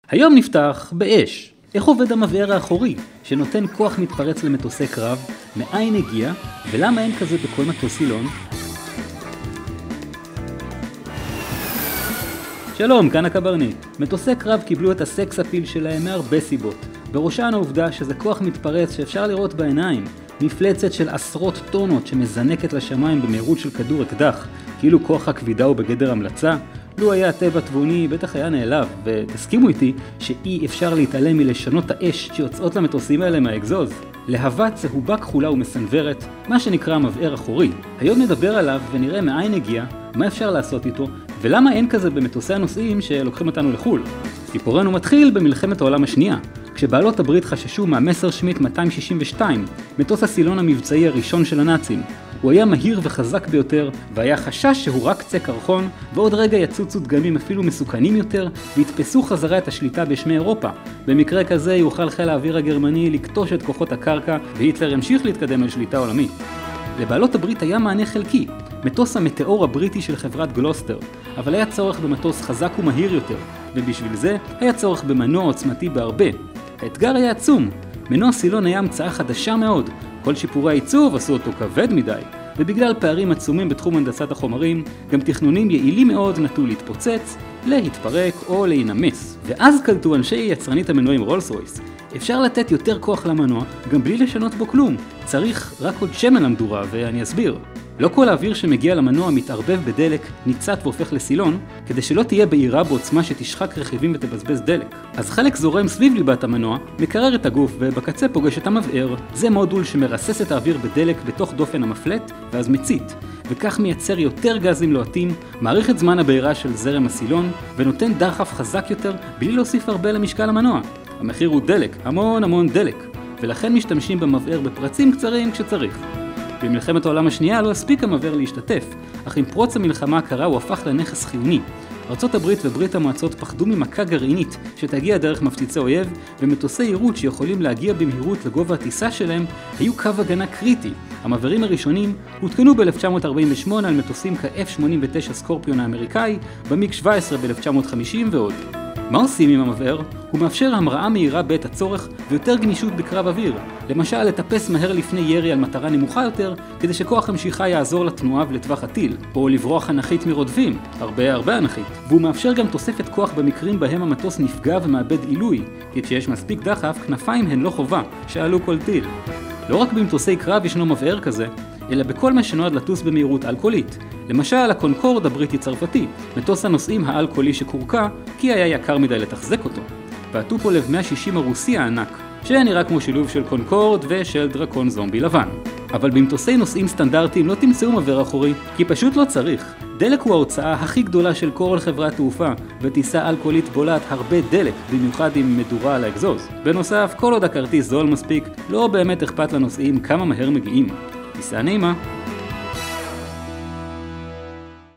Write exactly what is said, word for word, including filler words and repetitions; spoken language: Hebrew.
היום נפתח באש. איך עובד המבער האחורי, שנותן כוח מתפרץ למטוסי קרב, מאין הגיע, ולמה אין כזה בכל מטוס סילון? שלום, כאן הקברניט. מטוסי קרב קיבלו את הסקס אפיל שלהם מהרבה סיבות. בראשן העובדה שזה כוח מתפרץ שאפשר לראות בעיניים, מפלצת של עשרות טונות שמזנקת לשמיים במהירות של כדור אקדח, כאילו כוח הכבידה הוא בגדר המלצה. לו היה הטבע תבוני, בטח היה נעלב, ותסכימו איתי שאי אפשר להתעלם מלשנות האש שיוצאות למטוסים האלה מהאגזוז. להבה צהובה כחולה ומסנוורת, מה שנקרא מבער אחורי. היום נדבר עליו ונראה מאין הגיע, מה אפשר לעשות איתו, ולמה אין כזה במטוסי הנוסעים שלוקחים אותנו לחול. סיפורנו מתחיל במלחמת העולם השנייה, כשבעלות הברית חששו מהמסרשמיט מאתיים שישים ושתיים, מטוס הסילון המבצעי הראשון של הנאצים. הוא היה מהיר וחזק ביותר, והיה חשש שהוא רק קצה קרחון, ועוד רגע יצוצו דגמים אפילו מסוכנים יותר, והתפסו חזרה את השליטה בשמי אירופה. במקרה כזה יוכל חיל האוויר הגרמני לקטוש את כוחות הקרקע, והיטלר המשיך להתקדם על שליטה עולמית. לבעלות הברית היה מענה חלקי, מטוס המטאור הבריטי של חברת גלוסטר, אבל היה צורך במטוס חזק ומהיר יותר, ובשביל זה היה צורך במנוע עוצמתי בהרבה. האתגר היה עצום, מנוע סילון היה המצאה חדשה מאוד, כל שיפורי העיצוב עשו אותו כבד מדי, ובגלל פערים עצומים בתחום הנדסת החומרים, גם תכנונים יעילים מאוד נטו להתפוצץ, להתפרק או להינמס. ואז קלטו אנשי יצרנית המנועים רולס רויס, אפשר לתת יותר כוח למנוע גם בלי לשנות בו כלום, צריך רק עוד שמן למדורה, ואני אסביר. לא כל האוויר שמגיע למנוע מתערבב בדלק, ניצת והופך לסילון, כדי שלא תהיה בעירה בעוצמה שתשחק רכיבים ותבזבז דלק. אז חלק זורם סביב ליבת המנוע, מקרר את הגוף ובקצה פוגש את המבער. זה מודול שמרסס את האוויר בדלק בתוך דופן המפלט, ואז מצית, וכך מייצר יותר גזים לוהטים, מאריך את זמן הבעירה של זרם הסילון, ונותן דחף חזק יותר בלי להוסיף הרבה למשקל המנוע. המחיר הוא דלק, המון המון דלק, ולכן משתמשים במבער בפרצים קצרים כשצריך. במלחמת העולם השנייה לא הספיק המבער להשתתף, אך עם פרוץ המלחמה הקרה הוא הפך לנכס חיוני. ארצות הברית וברית המועצות פחדו ממכה גרעינית שתגיע דרך מפציצי אויב, ומטוסי יירוט שיכולים להגיע במהירות לגובה הטיסה שלהם היו קו הגנה קריטי. המבערים הראשונים הותקנו ב-אלף תשע מאות ארבעים ושמונה על מטוסים כ-אף שמונים ותשע סקורפיון האמריקאי, במיג שבע עשרה ב-אלף תשע מאות חמישים ועוד. מה עושים עם המבער? הוא מאפשר המראה מהירה בעת הצורך ויותר גמישות בקרב אוויר. למשל, לטפס מהר לפני ירי על מטרה נמוכה יותר, כדי שכוח המשיכה יעזור לתנועה ולטווח הטיל, או לברוח אנכית מרודפים, הרבה הרבה אנכית. והוא מאפשר גם תוספת כוח במקרים בהם המטוס נפגע ומאבד עילוי, כי כשיש מספיק דחף, כנפיים הן לא חובה, שעלו כל טיל. לא רק במטוסי קרב ישנו מבער כזה, אלא בכל מה שנועד לטוס במהירות אלכוהולית. למשל, הקונקורד הבריטי-צרפתי, מטוס הנוסעים האלכוהולי שקורקע, כי היה יקר מדי לתחזק אותו. והטופולב מאה שישים הרוסי הענק, שנראה כמו שילוב של קונקורד ושל דרקון זומבי לבן. אבל במטוסי נוסעים סטנדרטיים לא תמצאו מבער אחורי, כי פשוט לא צריך. דלק הוא ההוצאה הכי גדולה של כל חברת תעופה, וטיסה אלכוהולית בולעת הרבה דלק, במיוחד עם מדורה על האגזוז. בנוסף, כל עוד הכרטיס זול מספיק, לא באמת אכפת לנוסעים כמה מהר מגיעים. טיסה נעימה.